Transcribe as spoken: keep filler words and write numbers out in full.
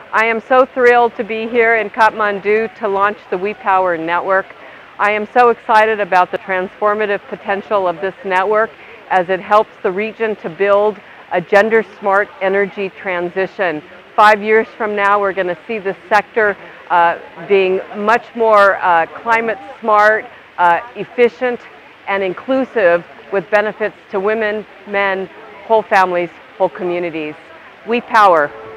I am so thrilled to be here in Kathmandu to launch the We Power Network. I am so excited about the transformative potential of this network as it helps the region to build a gender-smart energy transition. Five years from now, we're going to see this sector uh, being much more uh, climate-smart, uh, efficient, and inclusive, with benefits to women, men, whole families, whole communities. We Power.